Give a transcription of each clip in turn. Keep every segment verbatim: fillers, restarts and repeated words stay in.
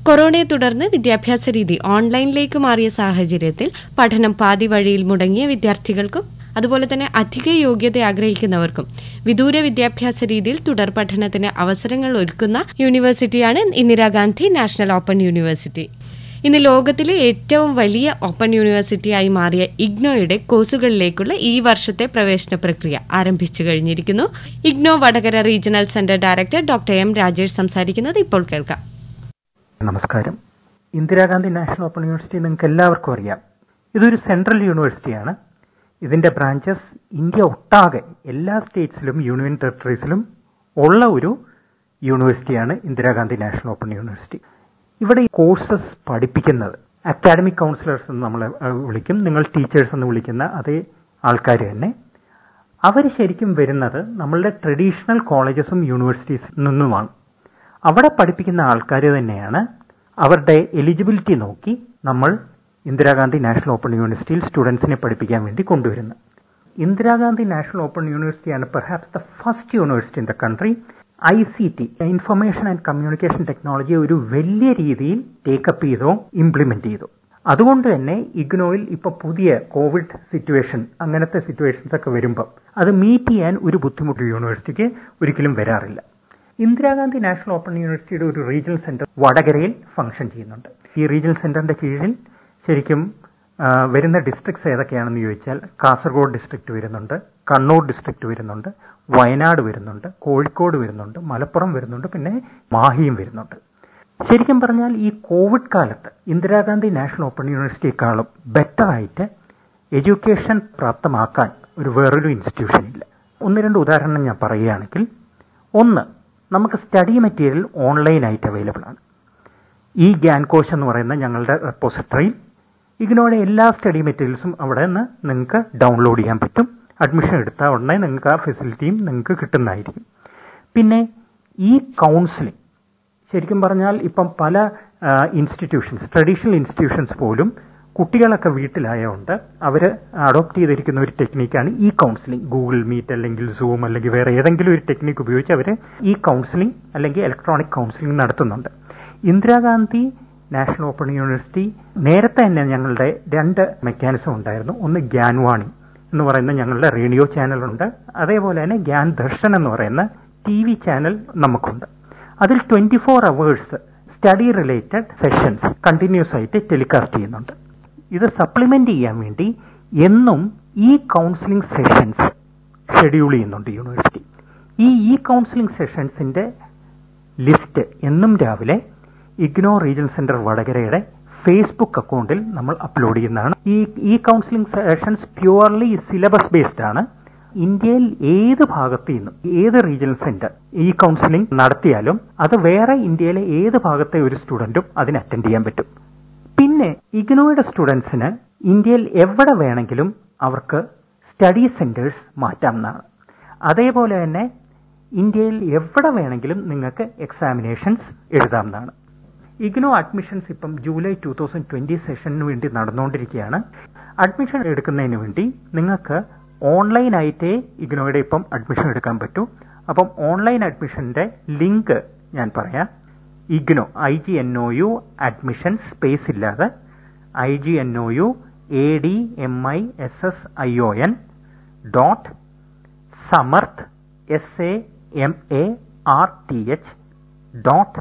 കൊറോണയെ തുടർന്ന് വിദ്യാഭ്യാസ രീതി ഓൺലൈനിലേക്ക് മാറിയ സാഹചര്യത്തിൽ പഠനം പാതി വഴിയിൽ മുടങ്ങിയ വിദ്യാർത്ഥികൾക്കും അതുപോലെ തന്നെ അധിക യോഗ്യത ആഗ്രഹിക്കുന്നവർക്കും വിദൂര വിദ്യാഭ്യാസ രീതിയിൽ തുടർ പഠനത്തിന് അവസരങ്ങൾ ഒരുക്കുന്ന യൂണിവേഴ്സിറ്റിയാണ് ഇന്ദിരാഗാന്ധി നാഷണൽ ഓപ്പൺ യൂണിവേഴ്സിറ്റി. ഇന്ന് ലോകത്തിലെ ഏറ്റവും വലിയ ഓപ്പൺ യൂണിവേഴ്സിറ്റിയായി മാറിയ ഇഗ്നോയുടെ കോഴ്സുകളിലേക്കുള്ള ഈ വർഷത്തെ പ്രവേശന പ്രക്രിയ ആരംഭിച്ചു കഴിഞ്ഞിരിക്കുന്നു. IGNOU Vadakara regional centre director doctor M Rajesh സംസാരിക്കുന്നത് ഇപ്പോൾ കേൾക്കാം. നമസ്കാരം. ഇന്ദിരാഗാന്ധി നാഷണൽ ഓപ്പൺ യൂണിവേഴ്സിറ്റി നിങ്ങൾക്ക് എല്ലാവർക്കും അറിയാം. ഇതൊരു സെൻട്രൽ യൂണിവേഴ്സിറ്റിയാണ്. ഇതിൻ്റെ ബ്രാഞ്ചസ് ഇന്ത്യ ഒട്ടാകെ എല്ലാ സ്റ്റേറ്റ്സിലും യൂണിയൻ ടെറിട്ടറീസിലും ഉള്ള ഒരു യൂണിവേഴ്സിറ്റിയാണ് ഇന്ദിരാഗാന്ധി നാഷണൽ ഓപ്പൺ യൂണിവേഴ്സിറ്റി. ഇവിടെ കോഴ്സസ് പഠിപ്പിക്കുന്നത് അക്കാഡമിക് കൗൺസിലേഴ്സ് എന്ന് നമ്മൾ വിളിക്കും, നിങ്ങൾ ടീച്ചേഴ്സ് എന്ന് വിളിക്കുന്ന അതേ ആൾക്കാർ തന്നെ. അവർ ശരിക്കും വരുന്നത് നമ്മളുടെ ട്രഡീഷണൽ കോളേജസും യൂണിവേഴ്സിറ്റീസിൽ നിന്നുമാണ്. അവിടെ പഠിപ്പിക്കുന്ന ആൾക്കാർ തന്നെയാണ് അവരുടെ എലിജിബിലിറ്റി നോക്കി നമ്മൾ ഇന്ദിരാഗാന്ധി നാഷണൽ ഓപ്പൺ യൂണിവേഴ്സിറ്റിയിൽ സ്റ്റുഡൻസിനെ പഠിപ്പിക്കാൻ വേണ്ടി കൊണ്ടുവരുന്നത്. ഇന്ദിരാഗാന്ധി നാഷണൽ ഓപ്പൺ യൂണിവേഴ്സിറ്റിയാണ് perhaps the first university in the country I C T information and communication technology ഒരു വലിയ രീതിയിൽ ടേക്കപ്പ് ചെയ്തോ ഇംപ്ലിമെന്റ് ചെയ്തു. അതുകൊണ്ട് തന്നെ ഇഗ്നോയിൽ ഇപ്പോൾ പുതിയ കോവിഡ് സിറ്റുവേഷൻ അങ്ങനത്തെ സിറ്റുവേഷൻസ് ഒക്കെ വരുമ്പോൾ അത് മീറ്റ് ചെയ്യാൻ ഒരു ബുദ്ധിമുട്ട് യൂണിവേഴ്സിറ്റിക്ക് ഒരിക്കലും വരാറില്ല. ഇന്ദിരാഗാന്ധി നാഷണൽ ഓപ്പൺ യൂണിവേഴ്സിറ്റിയുടെ ഒരു റീജിയണൽ സെന്റർ വടകരയിൽ ഫംഗ്ഷൻ ചെയ്യുന്നുണ്ട്. ഈ റീജിയണൽ സെന്ററിന്റെ കീഴിൽ ശരിക്കും വരുന്ന ഡിസ്ട്രിക്ട്സ് ഏതൊക്കെയാണെന്ന് ചോദിച്ചാൽ കാസർഗോഡ് ഡിസ്ട്രിക്ട് വരുന്നുണ്ട്, കണ്ണൂർ ഡിസ്ട്രിക്ട് വരുന്നുണ്ട്, വയനാട് വരുന്നുണ്ട്, കോഴിക്കോട് വരുന്നുണ്ട്, മലപ്പുറം വരുന്നുണ്ട്, പിന്നെ മാഹിയും വരുന്നുണ്ട്. ശരിക്കും പറഞ്ഞാൽ ഈ കോവിഡ് കാലത്ത് ഇന്ദിരാഗാന്ധി നാഷണൽ ഓപ്പൺ യൂണിവേഴ്സിറ്റിയെക്കാളും ബെറ്ററായിട്ട് എഡ്യൂക്കേഷൻ പ്രാപ്തമാക്കാൻ ഒരു വേറൊരു ഇൻസ്റ്റിറ്റ്യൂഷൻ ഇല്ല. ഒന്ന് രണ്ട് ഉദാഹരണം ഞാൻ പറയുകയാണെങ്കിൽ, ഒന്ന്, നമുക്ക് സ്റ്റഡി മെറ്റീരിയൽ ഓൺലൈനായിട്ട് അവൈലബിൾ ആണ്. ഈ ഗ്യാൻകോശ് എന്ന് പറയുന്ന ഞങ്ങളുടെ റെപ്പോസിറ്ററിയിൽ ഇഗ്നോയുടെ എല്ലാ സ്റ്റഡി മെറ്റീരിയൽസും അവിടെ നിന്ന് നിങ്ങൾക്ക് ഡൗൺലോഡ് ചെയ്യാൻ പറ്റും. അഡ്മിഷൻ എടുത്താൽ ഉടനെ നിങ്ങൾക്ക് ആ ഫെസിലിറ്റിയും നിങ്ങൾക്ക് കിട്ടുന്നതായിരിക്കും. പിന്നെ ഈ കൗൺസിലിംഗ് ശരിക്കും പറഞ്ഞാൽ ഇപ്പം പല ഇൻസ്റ്റിറ്റ്യൂഷൻസ് ട്രഡീഷണൽ ഇൻസ്റ്റിറ്റ്യൂഷൻസ് പോലും കുട്ടികളൊക്കെ വീട്ടിലായതുകൊണ്ട് അവർ അഡോപ്റ്റ് ചെയ്തിരിക്കുന്ന ഒരു ടെക്നിക്കാണ് ഈ കൗൺസിലിംഗ്. ഗൂഗിൾ മീറ്റ് അല്ലെങ്കിൽ സൂം അല്ലെങ്കിൽ വേറെ ഏതെങ്കിലും ഒരു ടെക്നിക്ക് ഉപയോഗിച്ച് അവർ ഈ കൗൺസിലിംഗ് അല്ലെങ്കിൽ ഇലക്ട്രോണിക് കൗൺസിലിംഗ് നടത്തുന്നുണ്ട്. ഇന്ദിരാഗാന്ധി നാഷണൽ ഓപ്പൺ യൂണിവേഴ്സിറ്റി നേരത്തെ തന്നെ ഞങ്ങളുടെ രണ്ട് മെക്കാനിസം ഉണ്ടായിരുന്നു. ഒന്ന് ഗ്യാൻവാണി എന്ന് പറയുന്ന ഞങ്ങളുടെ റേഡിയോ ചാനലുണ്ട്, അതേപോലെ തന്നെ ഗ്യാൻ ദർശൻ എന്ന് പറയുന്ന ടി വി ചാനൽ നമുക്കുണ്ട്. അതിൽ twenty four hours study related sessions continuous ആയിട്ട് ടെലികാസ്റ്റ് ചെയ്യുന്നുണ്ട്. ഇത് സപ്ലിമെന്റ് ചെയ്യാൻ വേണ്ടി എന്നും ഈ കൗൺസിലിംഗ് സെഷൻസ് ഷെഡ്യൂൾ ചെയ്യുന്നുണ്ട് യൂണിവേഴ്സിറ്റി. ഈ ഇ കൗൺസിലിംഗ് സെഷൻസിന്റെ ലിസ്റ്റ് എന്നും രാവിലെ ഇഗ്നോ റീജിയണൽ സെന്റർ വടകരയുടെ ഫേസ്ബുക്ക് അക്കൗണ്ടിൽ നമ്മൾ അപ്ലോഡ് ചെയ്യുന്നതാണ്. ഈ E counselling sessions purely syllabus based ആണ്. ഇന്ത്യയിൽ ഏത് ഭാഗത്തു നിന്നും ഏത് റീജിയണൽ സെന്റർ ഈ കൗൺസിലിംഗ് നടത്തിയാലും അത് വേറെ ഇന്ത്യയിലെ ഏത് ഭാഗത്തെ ഒരു സ്റ്റുഡന്റും അതിന് അറ്റൻഡ് ചെയ്യാൻ പറ്റും. പിന്നെ ഇഗ്നോയുടെ സ്റ്റുഡൻസിന് ഇന്ത്യയിൽ എവിടെ വേണമെങ്കിലും അവർക്ക് സ്റ്റഡി സെന്റേഴ്സ് മാറ്റാവുന്നതാണ്. അതേപോലെ തന്നെ ഇന്ത്യയിൽ എവിടെ വേണമെങ്കിലും നിങ്ങൾക്ക് എക്സാമിനേഷൻസ് എഴുതാവുന്നതാണ്. ഇഗ്നോ അഡ്മിഷൻസ് ഇപ്പം ജൂലൈ ടൂ തൗസൻഡ് ട്വന്റി സെഷന് വേണ്ടി നടന്നുകൊണ്ടിരിക്കുകയാണ്. അഡ്മിഷൻ എടുക്കുന്നതിന് വേണ്ടി നിങ്ങൾക്ക് ഓൺലൈനായിട്ടേ ഇഗ്നോയുടെ ഇപ്പം അഡ്മിഷൻ എടുക്കാൻ പറ്റൂ. അപ്പം ഓൺലൈൻ അഡ്മിഷന്റെ ലിങ്ക് ഞാൻ പറയാം. IGNOU I G N O U admission space ഇല്ലാതെ I G N O U A D M I S S I O N dot Samarth S A M A R T H dot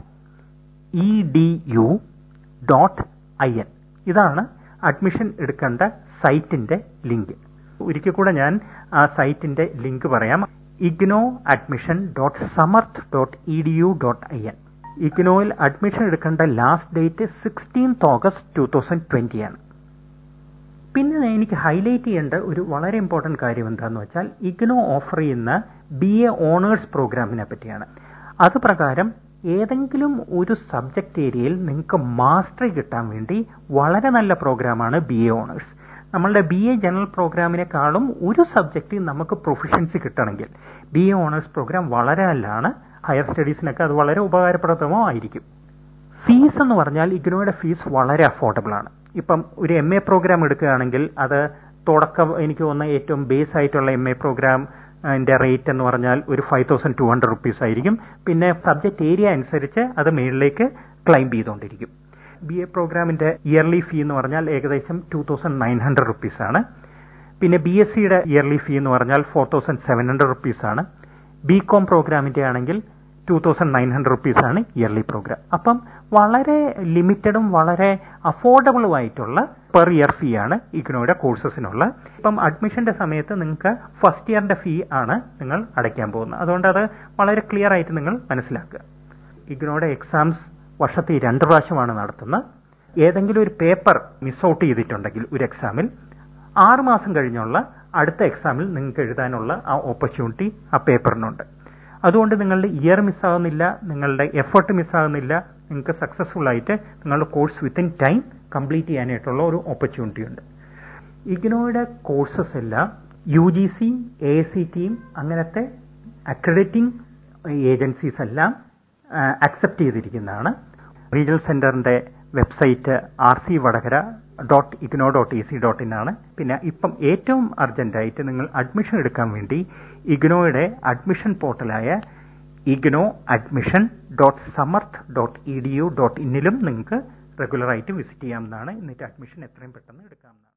E D U dot I N. ഇതാണ് admission എടുക്കേണ്ട സൈറ്റിന്റെ link. ഒരിക്കൽ കൂടെ ഞാൻ ആ സൈറ്റിന്റെ link പറയാം. IGNOU admission dot Samarth dot E D U dot I N. ഇഗ്നോയിൽ അഡ്മിഷൻ എടുക്കേണ്ട last date sixteenth August two thousand twenty ആണ്. പിന്നെ എനിക്ക് ഹൈലൈറ്റ് ചെയ്യേണ്ട ഒരു വളരെ ഇമ്പോർട്ടൻറ്റ് കാര്യം എന്താണെന്ന് വെച്ചാൽ ഇഗ്നോ ഓഫർ ചെയ്യുന്ന ബി എ ഓണേഴ്സ് പ്രോഗ്രാമിനെ പറ്റിയാണ്. അത് പ്രകാരം ഏതെങ്കിലും ഒരു സബ്ജക്റ്റ് ഏരിയയിൽ നിങ്ങൾക്ക് മാസ്റ്ററി കിട്ടാൻ വേണ്ടി വളരെ നല്ല പ്രോഗ്രാമാണ് ബി എ ഓണേഴ്സ്. നമ്മളുടെ ബി എ ജനറൽ പ്രോഗ്രാമിനെക്കാളും ഒരു സബ്ജക്റ്റ് നമുക്ക് പ്രൊഫഷ്യൻസി കിട്ടണമെങ്കിൽ ബി എ ഓണേഴ്സ് പ്രോഗ്രാം വളരെ നല്ലതാണ്. ഹയർ സ്റ്റഡീസിനൊക്കെ അത് വളരെ ഉപകാരപ്രദമോ ആയിരിക്കും. ഫീസ് എന്ന് പറഞ്ഞാൽ ഇഗ്നോയുടെ ഫീസ് വളരെ അഫോർഡബിൾ ആണ്. ഇപ്പം ഒരു എം എ പ്രോഗ്രാം എടുക്കുകയാണെങ്കിൽ അത് തുടക്കം എനിക്ക് തോന്നുന്ന ഏറ്റവും ബേസ് ആയിട്ടുള്ള എം എ പ്രോഗ്രാം അതിൻ്റെ റേറ്റ് എന്ന് പറഞ്ഞാൽ ഒരു five thousand two hundred rupees ആയിരിക്കും. പിന്നെ സബ്ജക്റ്റ് ഏരിയ അനുസരിച്ച് അത് മേളിലേക്ക് ക്ലൈം ചെയ്തുകൊണ്ടിരിക്കും. ബി എ പ്രോഗ്രാമിൻ്റെ ഇയർലി ഫീ എന്ന് പറഞ്ഞാൽ ഏകദേശം ടു തൗസൻഡ് നയൻ ഹൺഡ്രഡ് റുപ്പീസാണ്. പിന്നെ ബി എസ് സിയുടെ ഇയർലി ഫീ എന്ന് പറഞ്ഞാൽ ഫോർ തൗസൻഡ് സെവൻ ഹൺഡ്രഡ് റുപ്പീസാണ്. ബി കോം പ്രോഗ്രാമിൻ്റെ ആണെങ്കിൽ ടു തൗസൻഡ് നയൻ ഹൺഡ്രഡ് റുപ്പീസാണ് ഇയർലി പ്രോഗ്രാം. അപ്പം വളരെ ലിമിറ്റഡും വളരെ അഫോർഡബിളുമായിട്ടുള്ള പെർ ഇയർ ഫീ ആണ് ഇഗ്നോയുടെ കോഴ്സസിനുള്ള. ഇപ്പം അഡ്മിഷൻ്റെ സമയത്ത് നിങ്ങൾക്ക് ഫസ്റ്റ് ഇയറിൻ്റെ ഫീ ആണ് നിങ്ങൾ അടയ്ക്കാൻ പോകുന്നത്. അതുകൊണ്ട് അത് വളരെ ക്ലിയർ ആയിട്ട് നിങ്ങൾ മനസ്സിലാക്കുക. ഇഗ്നോയുടെ എക്സാംസ് വർഷത്തിൽ രണ്ട് പ്രാവശ്യമാണ് നടത്തുന്നത്. ഏതെങ്കിലും ഒരു പേപ്പർ മിസ് ഔട്ട് ചെയ്തിട്ടുണ്ടെങ്കിൽ ഒരു എക്സാമിൽ ആറ് മാസം കഴിഞ്ഞുള്ള അടുത്ത എക്സാമിൽ നിങ്ങൾക്ക് എഴുതാനുള്ള ആ ഓപ്പർച്യൂണിറ്റി ആ പേപ്പറിനുണ്ട്. അതുകൊണ്ട് നിങ്ങളുടെ ഇയർ മിസ്സാകുന്നില്ല, നിങ്ങളുടെ എഫേർട്ട് മിസ്സാകുന്നില്ല. നിങ്ങൾക്ക് സക്സസ്ഫുൾ ആയിട്ട് നിങ്ങളുടെ കോഴ്സ് വിത്തിൻ ടൈം കംപ്ലീറ്റ് ചെയ്യാനായിട്ടുള്ള ഒരു ഓപ്പർച്യൂണിറ്റി ഉണ്ട്. ഇഗ്നോയുടെ കോഴ്സസ് എല്ലാം U G C, A C ടിയും അങ്ങനത്തെ അക്രഡിറ്റിംഗ് ഏജൻസീസ് എല്ലാം അക്സെപ്റ്റ് ചെയ്തിരിക്കുന്നതാണ്. റീജിയണൽ സെൻറ്ററിൻ്റെ website R C Vadakara dot IGNOU dot A C dot in ആണ്. പിന്നെ ഇപ്പം ഏറ്റവും അർജൻറ്റായിട്ട് നിങ്ങൾ അഡ്മിഷൻ എടുക്കാൻ വേണ്ടി ഇഗ്നോയുടെ അഡ്മിഷൻ പോർട്ടലായ IGNOU admission dot Samarth dot E D U dot ഇന്നിലും നിങ്ങൾക്ക് റെഗുലറായിട്ട് വിസിറ്റ് ചെയ്യാവുന്നതാണ്. എന്നിട്ട് അഡ്മിഷൻ എത്രയും പെട്ടെന്ന് എടുക്കാവുന്നതാണ്.